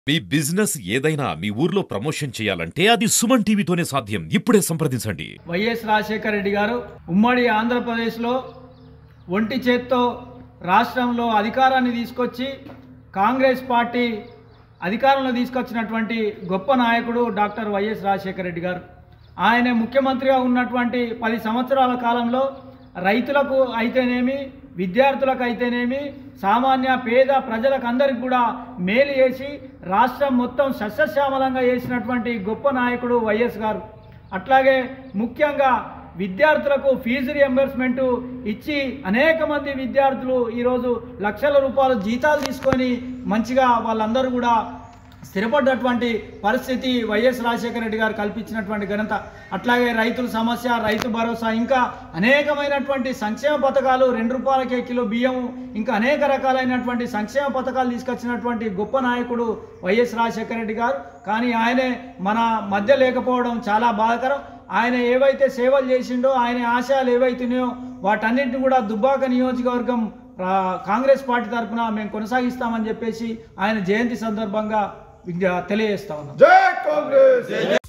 మీ business ఏదైనా మీ ఊర్లో promotion చేయాలంటే అది సుమన్ టీవీతోనే సాధ్యం. ఇప్పుడే సంప్రదించండి. వైఎస్ రాజశేఖర రెడ్డి గారు ఉమ్మడి ఆంధ్రప్రదేశ్లో ఒంటి చేత్తో రాష్ట్రంలో అధికారాన్ని తీసుకొచ్చి కాంగ్రెస్ పార్టీ అధికారంలో తీసుకొచ్చినటువంటి గొప్ప నాయకుడు డాక్టర్ వైఎస్ రాజశేఖర రెడ్డి గారు. ఆయన ముఖ్యమంత్రిగా ఉన్నటువంటి 10 సంవత్సరాల కాలంలో రైతులకు అయితేనేమి, విద్యార్థులకు అయితేనేమి, సామాన్య పేద ప్రజలకు అందరికి కూడా మేలు చేసి రాష్ట్రం మొత్తం సస్యశ్యామలంగా చేసినటువంటి గొప్ప నాయకుడు వైఎస్ గారు. అట్లాగే ముఖ్యంగా విద్యార్థులకు ఫీజు రియంబర్స్మెంట్ ఇచ్చి అనేక మంది విద్యార్థులు ఈరోజు లక్షల రూపాయలు జీతాలు తీసుకొని మంచిగా వాళ్ళందరూ కూడా స్థిరపడ్డటువంటి పరిస్థితి వైఎస్ రాజశేఖర రెడ్డి గారు కల్పించినటువంటి ఘనత. అట్లాగే రైతుల సమస్య, రైతు భరోసా, ఇంకా అనేకమైనటువంటి సంక్షేమ పథకాలు, 2 రూపాయలకే కిలో బియ్యం, ఇంకా అనేక రకాలైనటువంటి సంక్షేమ పథకాలు తీసుకొచ్చినటువంటి గొప్ప నాయకుడు వైఎస్ రాజశేఖర రెడ్డి గారు. కానీ ఆయనే మన మధ్య లేకపోవడం చాలా బాధాకరం. ఆయన ఏవైతే సేవలు చేసిండో, ఆయన ఆశయాలు ఏవైతున్నాయో వాటన్నింటిని కూడా దుబ్బాక నియోజకవర్గం కాంగ్రెస్ పార్టీ తరఫున మేము కొనసాగిస్తామని చెప్పేసి ఆయన జయంతి సందర్భంగా తెలియజేస్తా ఉన్నాం. జై కాంగ్రెస్.